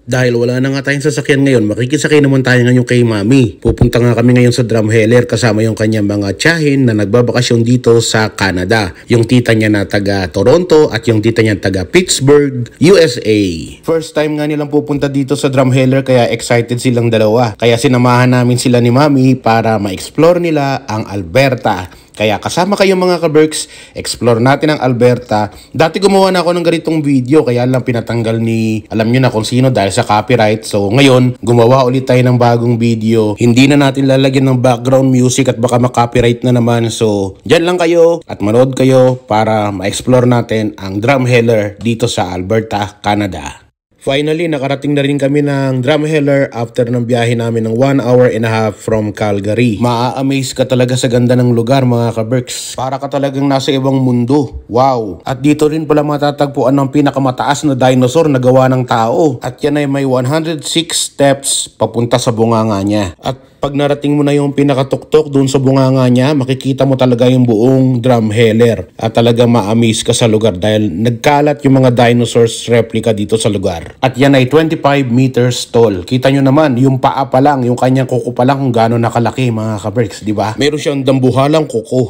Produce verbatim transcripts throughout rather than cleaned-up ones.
Dahil wala na nga tayong sasakyan ngayon, makikisakay naman tayo ngayon kay Mami. Pupunta nga kami ngayon sa Drumheller kasama yung kanyang mga tiyahin na nagbabakasyon dito sa Canada. Yung tita niya na taga Toronto at yung tita niya taga Pittsburgh, U S A. First time nga nilang pupunta dito sa Drumheller kaya excited silang dalawa. Kaya sinamahan namin sila ni Mami para ma-explore nila ang Alberta. Kaya kasama kayo mga ka-Berks, explore natin ang Alberta. Dati gumawa na ako ng ganitong video kaya lang pinatanggal ni alam nyo na kung sino dahil sa copyright. So ngayon, gumawa ulit tayo ng bagong video. Hindi na natin lalagyan ng background music at baka ma-copyright na naman. So dyan lang kayo at manood kayo para ma-explore natin ang Drumheller dito sa Alberta, Canada. Finally, nakarating na rin kami ng Drumheller after ng biyahe namin ng one hour and a half from Calgary. Maa-amaze ka talaga sa ganda ng lugar mga ka-Berks. Para ka talagang nasa ibang mundo. Wow! At dito rin pala matatagpuan ng pinakamataas na dinosaur na gawa ng tao. At yan ay may one hundred six steps papunta sa bunganga niya. At pag narating mo na yung pinakatuktok doon sa bunganga niya, makikita mo talaga yung buong Drumheller. At talaga ma-amaze ka sa lugar dahil nagkalat yung mga dinosaurs replica dito sa lugar. At yan ay twenty-five meters tall. Kita nyo naman, yung paa pa lang, yung kanyang kuko pa lang kung gaano nakalaki mga ka-Berks, di ba? Meron siyang dambuhalang kuko.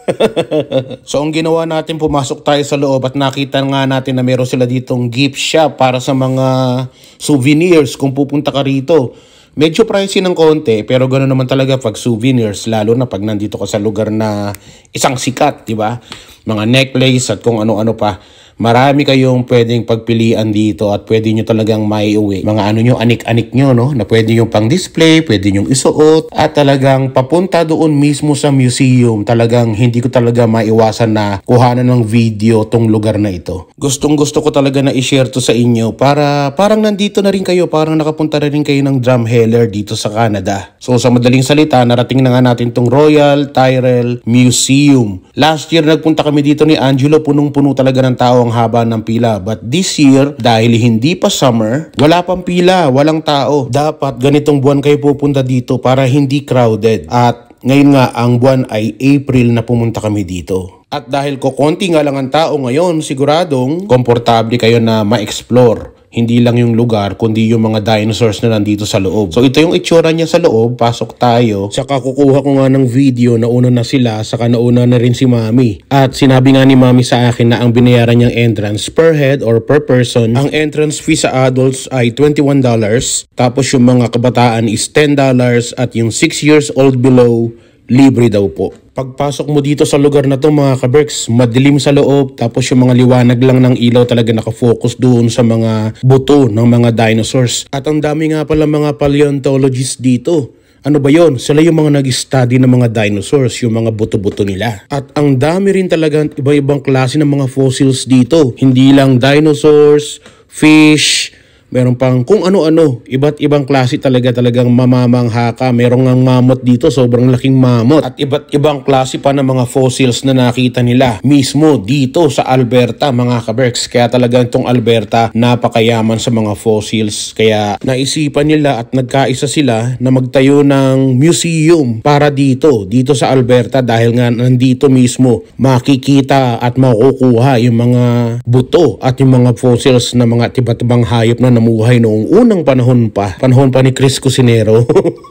So ang ginawa natin, pumasok tayo sa loob at nakita nga natin na meron sila ditong gift shop para sa mga souvenirs kung pupunta ka rito. Medyo pricey ng konti pero ganoon naman talaga pag souvenirs, lalo na pag nandito ka sa lugar na isang sikat, di ba? Mga necklace at kung ano-ano pa. Marami kayong pwedeng pagpilian dito at pwede nyo talagang maiuwi. Mga ano nyo, anik-anik nyo, no? Na pwede nyo pang display, pwede nyo isuot. At talagang papunta doon mismo sa museum. Talagang hindi ko talaga maiwasan na kuhanan ng video tong lugar na ito. Gustong gusto ko talaga na i-share to sa inyo para parang nandito na rin kayo. Parang nakapunta na rin kayo ng Drumheller dito sa Canada. So sa madaling salita, narating na nga natin tong Royal Tyrrell Museum. Last year nagpunta kami dito ni Angelo, punong-puno talaga ng tao ang haba ng pila. But this year, dahil hindi pa summer, wala pang pila, walang tao. Dapat ganitong buwan kayo pupunta dito para hindi crowded. At ngayon nga, ang buwan ay April na pumunta kami dito. At dahil ko konti nga lang ang tao ngayon, siguradong komportable kayo na ma-explore. Hindi lang yung lugar, kundi yung mga dinosaurs na nandito sa loob. So ito yung itsura niya sa loob, pasok tayo. Saka kukuha ko nga ng video, nauna na sila, saka nauna na rin si Mami. At sinabi nga ni Mami sa akin na ang binayaran niyang entrance per head or per person, ang entrance fee sa adults ay twenty-one dollars. Tapos yung mga kabataan is ten dollars at yung six years old below, libre daw po. Pagpasok mo dito sa lugar na to mga ka-Berks, madilim sa loob, tapos yung mga liwanag lang ng ilaw talaga nakafocus doon sa mga buto ng mga dinosaurs. At ang dami nga pala mga paleontologists dito. Ano ba yon? Sila yung mga nag-study ng mga dinosaurs, yung mga buto-buto nila. At ang dami rin talaga iba-ibang klase ng mga fossils dito. Hindi lang dinosaurs, fish, meron pang kung ano-ano, iba't ibang klase talaga talagang mamamangha ka. Merong ngang mammoth dito, sobrang laking mammoth. At iba't ibang klase pa ng mga fossils na nakita nila mismo dito sa Alberta mga ka-Berks. Kaya talagang itong Alberta napakayaman sa mga fossils. Kaya naisipan nila at nagkaisa sila na magtayo ng museum para dito, dito sa Alberta dahil nga nandito mismo makikita at makukuha yung mga buto at yung mga fossils na mga tibat-ibang hayop na namuhay noong unang panahon pa. Panahon pa ni Chris Cusinero.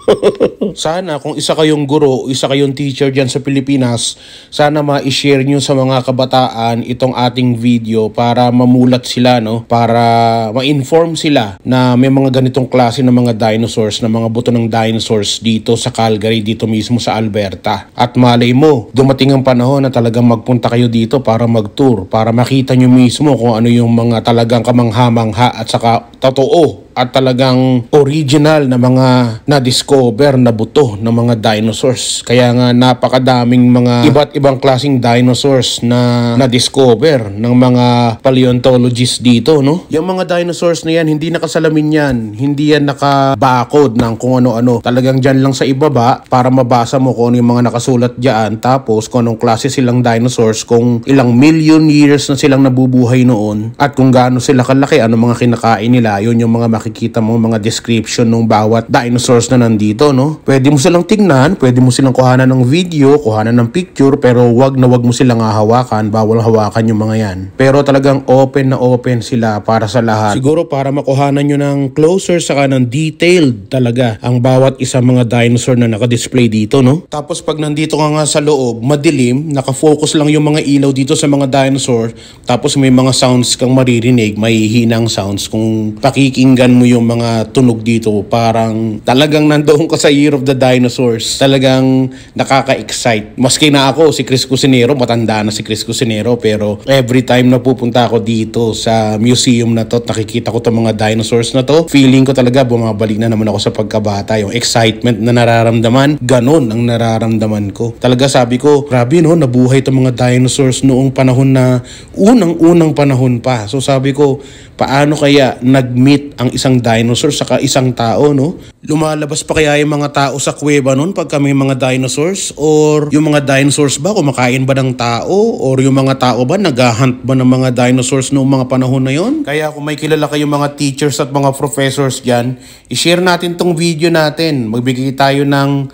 Sana kung isa kayong guro, isa kayong teacher dyan sa Pilipinas, sana ma-share nyo sa mga kabataan itong ating video para mamulat sila, no? Para ma-inform sila na may mga ganitong klase ng mga dinosaurs, na mga buto ng dinosaurs dito sa Calgary, dito mismo sa Alberta. At malay mo, dumating ang panahon na talagang magpunta kayo dito para mag-tour, para makita nyo mismo kung ano yung mga talagang kamangha-mangha at saka totoo at talagang original na mga na-discover na buto ng mga dinosaurs. Kaya nga napakadaming mga iba't ibang klaseng dinosaurs na na-discover ng mga paleontologists dito, no? Yung mga dinosaurs na yan, hindi nakasalamin yan. Hindi yan nakabakod ng kung ano-ano. Talagang dyan lang sa ibaba para mabasa mo kung ano yung mga nakasulat dyan. Tapos kung anong klase silang dinosaurs, kung ilang million years na silang nabubuhay noon at kung gaano sila kalaki, ano mga kinakain nila, yun yung mga makikita mo mga description ng bawat dinosaurs na nandito, no? Pwede mo silang tignan, pwede mo silang kuhanan ng video, kuhanan ng picture, pero wag na wag mo silang hahawakan, bawal hawakan yung mga yan. Pero talagang open na open sila para sa lahat. Siguro para makuhanan nyo ng closer saka ng detailed talaga ang bawat isang mga dinosaur na nakadisplay dito, no? Tapos pag nandito ka nga sa loob, madilim, nakafocus lang yung mga ilaw dito sa mga dinosaur, tapos may mga sounds kang maririnig, may hinang sounds. Kung pakikinggan mo yung mga tunog dito, parang talagang nandoon ka sa Year of the Dinosaurs. Talagang nakaka-excite. Maski na ako, si Chris Cusinero, matanda na si Chris Cusinero, pero every time na pupunta ako dito sa museum na to, nakikita ko itong mga dinosaurs na to, feeling ko talaga bumabalik na naman ako sa pagkabata. Yung excitement na nararamdaman, ganun ang nararamdaman ko. Talaga sabi ko, grabe no, nabuhay itong mga dinosaurs noong panahon na unang-unang panahon pa. So sabi ko, paano kaya nag-meet ang isang dinosaur saka isang tao, no? Lumalabas pa kaya yung mga tao sa kuweba noon pag kami mga dinosaurs? Or yung mga dinosaurs ba, kumakain ba ng tao? Or yung mga tao ba, nag-hunt ba ng mga dinosaurs noong mga panahon na yon? Kaya kung may kilala kayong mga teachers at mga professors dyan, i-share natin tong video natin. Magbigay tayo ng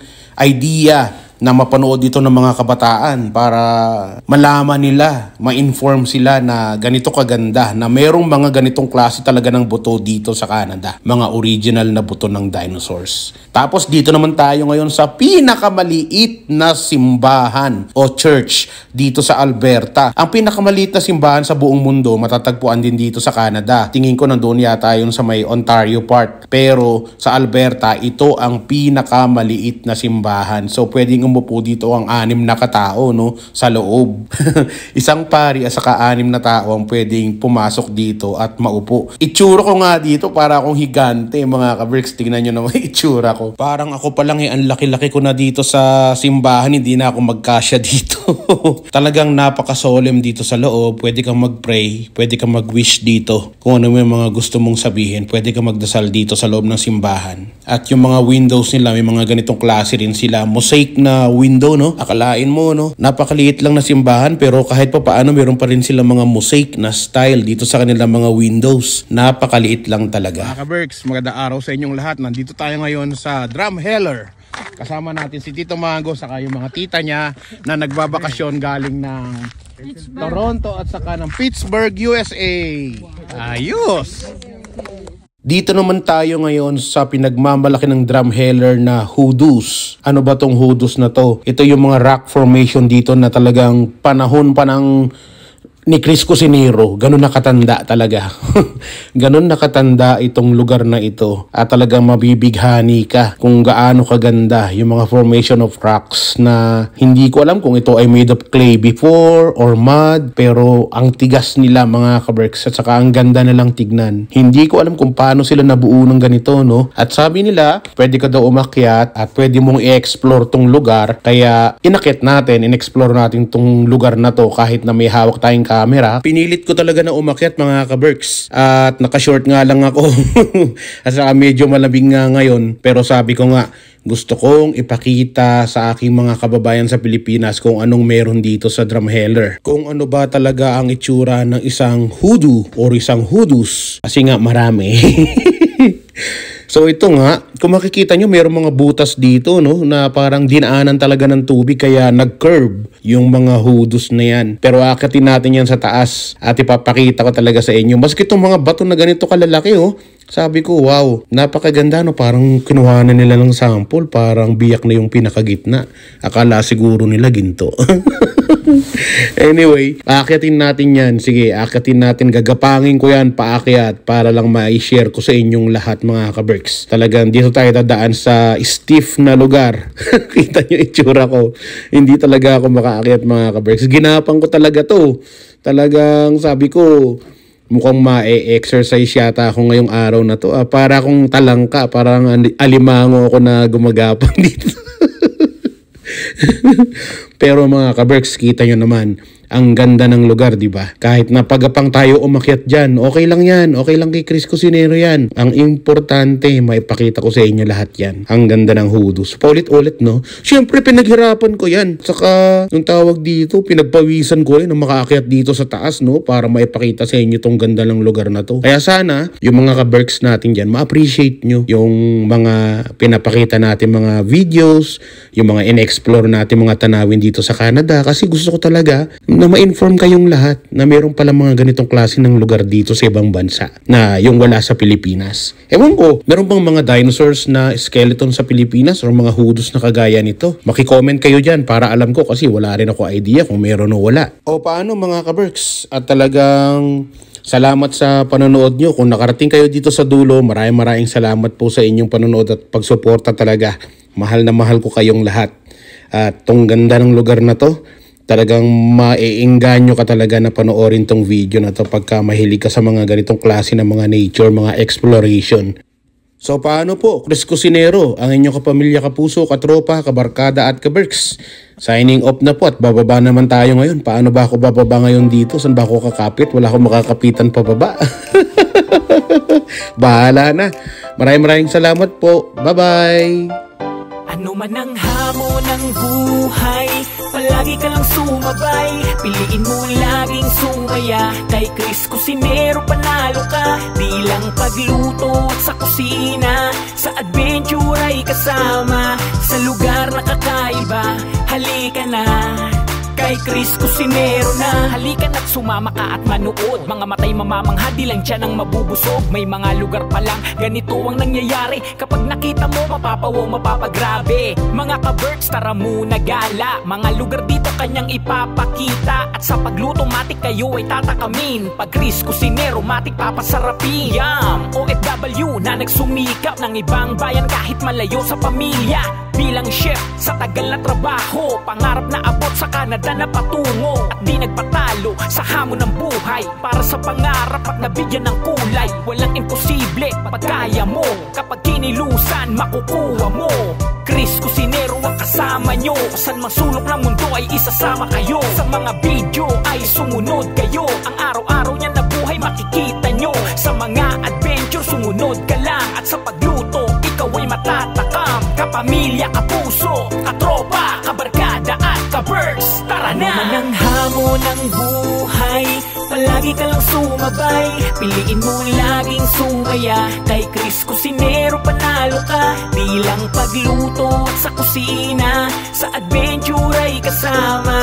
idea na mapanood dito ng mga kabataan para malaman nila, ma-inform sila na ganito kaganda, na merong mga ganitong klase talaga ng buto dito sa Canada. Mga original na buto ng dinosaurs. Tapos dito naman tayo ngayon sa pinakamaliit na simbahan o church dito sa Alberta. Ang pinakamaliit na simbahan sa buong mundo, matatagpuan din dito sa Canada. Tingin ko nandoon yata yun sa may Ontario part. Pero sa Alberta, ito ang pinakamaliit na simbahan. So pwedeng umupo dito ang anim na katao, no, sa loob. Isang pari at saka anim na tao ang pwedeng pumasok dito at maupo. Itsura ko nga dito para akong higante, mga ka-Berks. Tingnan nyo naman itsura ko. Parang ako pa lang eh, ang laki-laki ko na dito sa simbahan, hindi na ako magkasya dito. Talagang napaka-solemn dito sa loob. Pwede kang mag-pray, pwede kang mag-wish dito. Kung ano may mga gusto mong sabihin, pwede kang magdasal dito sa loob ng simbahan. At yung mga windows nila, may mga ganitong klase rin sila. Mosaic na window, no? Akalain mo, no? Napakaliit lang na simbahan, pero kahit pa paano, meron pa rin sila mga mosaic na style dito sa kanilang mga windows. Napakaliit lang talaga. Mga ka-Berks, magandang araw sa inyong lahat. Nandito tayo ngayon sa Drumheller. Kasama natin si Tito Mango, saka yung mga tita niya na nagbabakasyon galing ng Pittsburgh, Toronto at saka ng Pittsburgh, U S A. Ayos! Dito naman tayo ngayon sa pinagmamalaki ng Drumheller na Hoodoos. Ano ba tong Hoodoos na to? Ito yung mga rock formation dito na talagang panahon pa ng ni Chris Cusinero. Ganun nakatanda talaga. Ganun nakatanda itong lugar na ito. At talagang mabibighani ka kung gaano kaganda yung mga formation of rocks na hindi ko alam kung ito ay made of clay before or mud, pero ang tigas nila, mga ka-Berks, at saka ang ganda nilang tignan. Hindi ko alam kung paano sila nabuo ng ganito, no? At sabi nila, pwede ka daw umakyat at pwede mong i-explore tong lugar. Kaya inakit natin, in-explore natin tong lugar na to kahit na may hawak tayong camera. Pinilit ko talaga na umakyat, mga ka-Berks. At naka-short nga lang ako. At saka medyo malamig nga ngayon. Pero sabi ko nga, gusto kong ipakita sa aking mga kababayan sa Pilipinas kung anong meron dito sa Drumheller. Kung ano ba talaga ang itsura ng isang hoodoo or isang hoodoos. Kasi nga marami. So ito nga, kung makikita nyo, mayroong mga butas dito, no, na parang dinaanan talaga ng tubig kaya nag-curve yung mga hoodoos na yan. Pero akitin natin yan sa taas at ipapakita ko talaga sa inyo. Maski itong mga bato na ganito kalalaki, oh, sabi ko, wow, napakaganda, no, parang kinuha na nila ng sample, parang biyak na yung pinakagitna. Akala siguro nila ginto. Anyway, aakyatin natin yan. Sige, aakyatin natin. Gagapangin ko yan, paakyat, para lang ma-share ko sa inyong lahat, mga ka-Berks. Talagang dito tayo dadaan sa stiff na lugar. Kita nyo itsura ko. Hindi talaga ako makaakyat, mga ka-Berks. Ginapang ko talaga to. Talagang sabi ko, mukhang ma-exercise yata ako ngayong araw na to. Ah, para akong talangka, parang alimango ako na gumagapang dito. Pero mga ka-Berks, kita nyo naman, Ang ganda ng lugar, di ba? Kahit na pagapang tayo umakyat dyan, okay lang yan. Okay lang kay Chris Cusinero yan. Ang importante, maipakita ko sa inyo lahat yan. Ang ganda ng Hudus. Paulit-ulit, no? Siyempre, pinaghirapan ko yan. Saka, yung tawag dito, pinagpawisan ko rin na makaakyat dito sa taas, no? Para maipakita sa inyo tong ganda ng lugar na to. Kaya sana, yung mga ka-Berks natin dyan, ma-appreciate nyo yung mga pinapakita natin mga videos, yung mga in-explore natin mga tanawin dito sa Canada. Kasi gusto ko talaga na ma-inform kayong lahat na meron pala mga ganitong klase ng lugar dito sa ibang bansa na yung wala sa Pilipinas. Ewan ko, meron bang mga dinosaurs na skeleton sa Pilipinas o mga Hudus na kagaya nito? Maki-comment kayo dyan para alam ko kasi wala rin ako idea kung meron o wala. O paano mga ka-Berks? At talagang salamat sa panonood nyo. Kung nakarating kayo dito sa dulo, maraming maraming salamat po sa inyong panonood at pagsuporta talaga. Mahal na mahal ko kayong lahat. At tong ganda ng lugar na to, talagang maiengganyo ka talaga na panoorin tong video na to pagka mahilig ka sa mga ganitong klase ng mga nature, mga exploration. So paano po, Chris Cusinero, ang inyong kapamilya, kapuso, katropa, kabarkada at ka-Berks. Signing off na po at bababa naman tayo ngayon. Paano ba ako bababa ngayon dito? Saan ba ako kakapit? Wala akong makakapitan pababa. Bahala na. Maraming maraming salamat po. Bye-bye! Ano man ang hamon ng buhay, palagi ka lang sumabay. Piliin mo laging sumaya. Kay Chris Cusinero panalo ka. Di lang pagluto at sa kusina, sa adventure ay kasama. Sa lugar na kakaiba, halika na kay Chris Cusinero na. Halika na't sumama ka at manood. Mga matay mamamangha, di lang tiyan ang mabubusog. May mga lugar pa lang, ganito ang nangyayari. Kapag nakita mo, mapapawaw, mapapagrabe. Mga ka-Berks, tara muna gala. Mga lugar dito kanyang ipapakita. At sa pagluto, matik kayo ay tatakamin. Pag Chris Cusinero, matik papasarapin. Yum! O F W na nagsumikap ng ibang bayan kahit malayo sa pamilya. Bilang chef sa tagal na trabaho, pangarap na abot sa Canada na patungo. At di nagpatalo sa hamon ng buhay, para sa pangarap at nabigyan ng kulay. Walang imposible pag kaya mo, kapag kinilusan makukuha mo. Chris Cusinero ang kasama nyo, saan mang sulok ng mundo ay isasama kayo. Sa mga video ay sumunod kayo, ang araw-araw niya na buhay makikita nyo. Sa mga adventure sumunod ka lang, at sa pagluto ikaw ay matatakam. Kapamilya, kapuso, katropa, kabarkada at ka-Berks, tara na! Ano man ang hamon ng buhay, palagi ka lang sumabay. Piliin mo laging sumaya. Kay Chris Cusinero panalo ka. Di lang pagluto at sa kusina, sa adventure ay kasama.